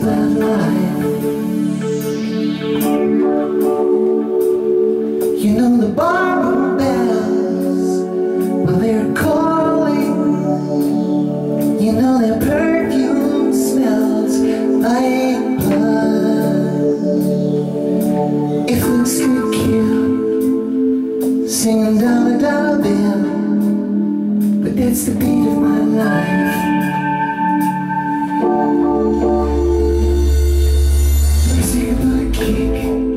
about life. You know the barroom bells, well they're calling. You know their perfume smells like blood. If looks could kill, singing dollar dollar bill, but it's the beat of my life. Music about a kick,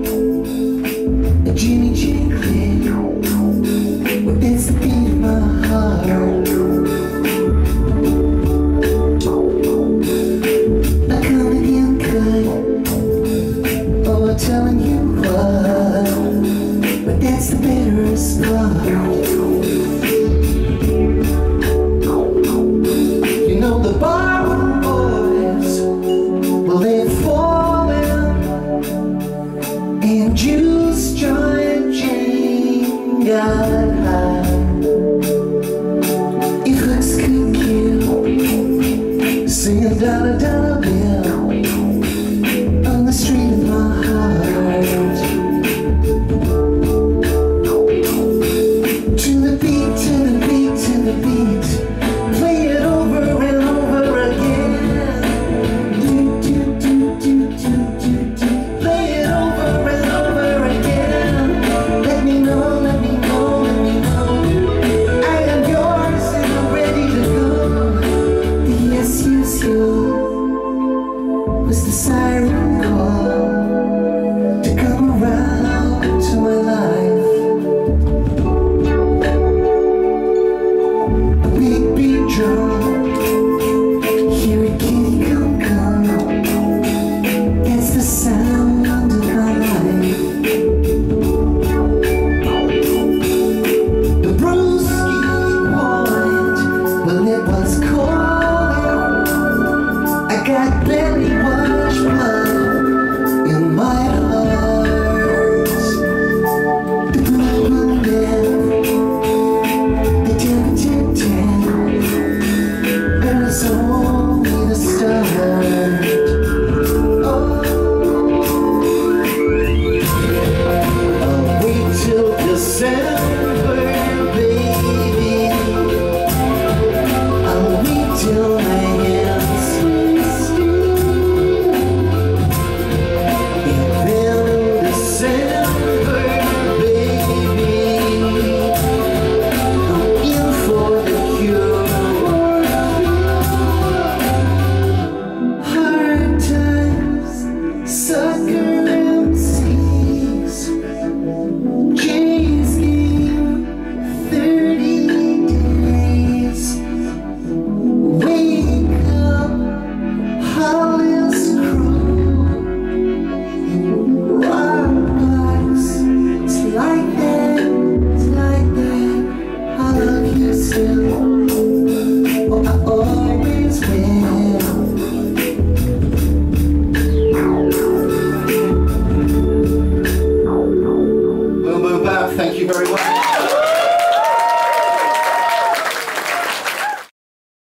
a Jimmy Jimmy click, but it's the beat of my heart. A comedy uncut, oh I'm telling you what, but that's the bitterest part. You know the barroom boys, well they've fallen, and juice joint Jane got high. If looks could kill, singing dollar dollar